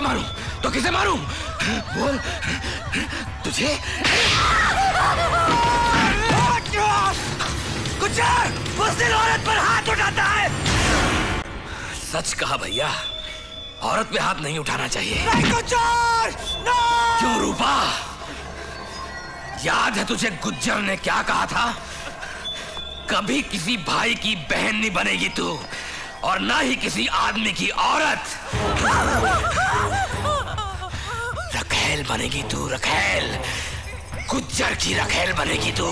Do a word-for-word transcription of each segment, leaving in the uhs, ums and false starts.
मारूं? तो किसे मारूं? बोल। तुझे? गुज्जर, बुज़दिल औरत पर हाथ उठाता है। सच कहा भैया, औरत पे हाथ नहीं उठाना चाहिए। नहीं गुज्जर, नहीं। क्यों रूपा? याद है तुझे गुज्जर ने क्या कहा था? कभी किसी भाई की बहन नहीं बनेगी तू, और ना ही किसी आदमी की औरत। रखेल बनेगी तू, रखेल। गुज्जर की रखेल बनेगी तू।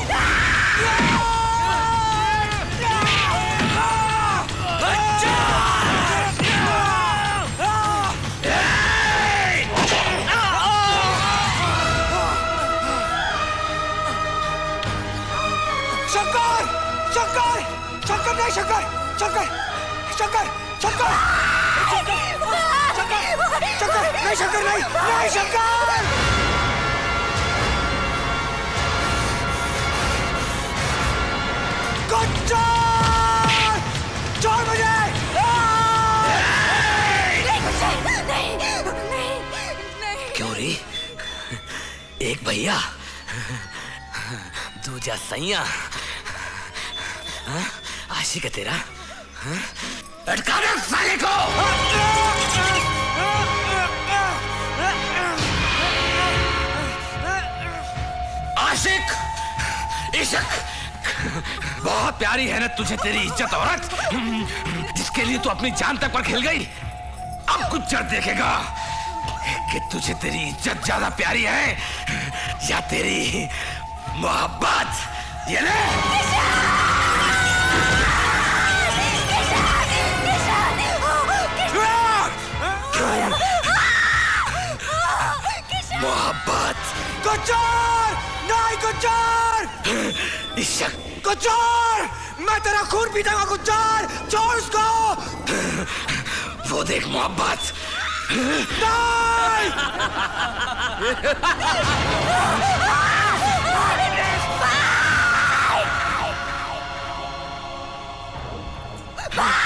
शंकर, शंकर, शंकर नहीं, शंकर, शंकर, शंकर, शंकर, शंकर, शंकर, नहीं, शंकर नहीं, नहीं, शंकर। गुज्जर, छोड़ मुझे। नहीं, नहीं, नहीं। क्यों रे? एक भैया, दूजा सैया। आशिक है तेरा? लटका दे साले को। आशिक, इश्क, बहुत प्यारी है ना तुझे तेरी इज्जत औरत, जिसके लिए तू अपनी जान तक पर खेल गई। अब गुज्जर देखेगा कि तुझे तेरी इज्जत ज्यादा प्यारी है या तेरी मोहब्बत। ये ले। मोहब्बत। गुज्जर, नहीं गुज्जर। इश्क। गुज्जर, मैं तेरा खून पीता हूँ गुज्जर, छोड़ उसको। वो देख मोहब्बत। नहीं। Bye!